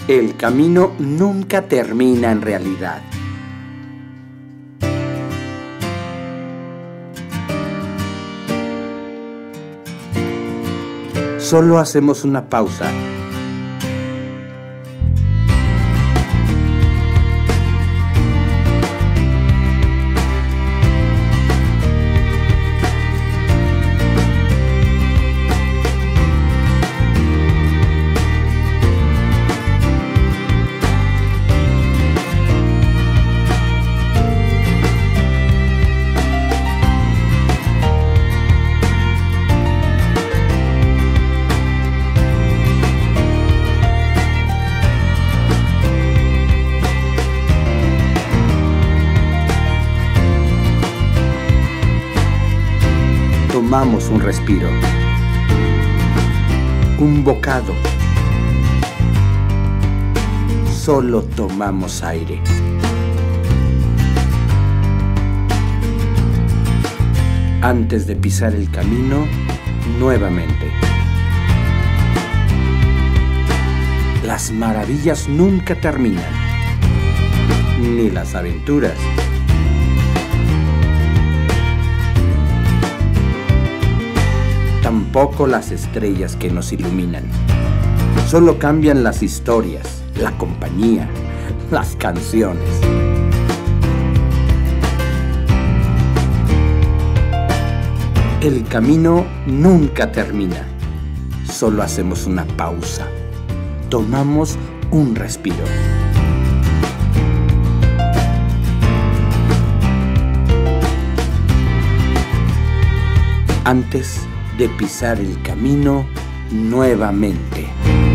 El camino nunca termina en realidad. Solo hacemos una pausa. Tomamos un respiro, un bocado. Solo tomamos aire. Antes de pisar el camino nuevamente. Las maravillas nunca terminan, ni las aventuras. Tampoco las estrellas que nos iluminan. Solo cambian las historias, la compañía, las canciones. El camino nunca termina. Solo hacemos una pausa. Tomamos un respiro. Antes de pisar el camino nuevamente.